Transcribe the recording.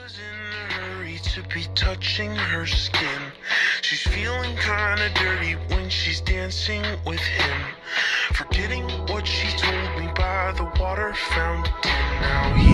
was in a hurry to be touching her skin. She's feeling kinda dirty when she's dancing with him, forgetting what she told me by the water fountain. Now he